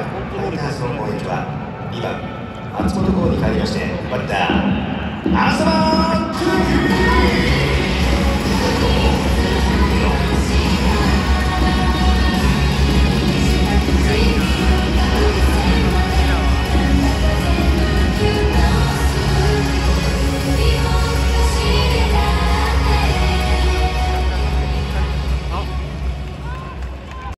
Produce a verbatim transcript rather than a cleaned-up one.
ファイターズの攻撃はにばん松本剛に変わりましてバッター浅間。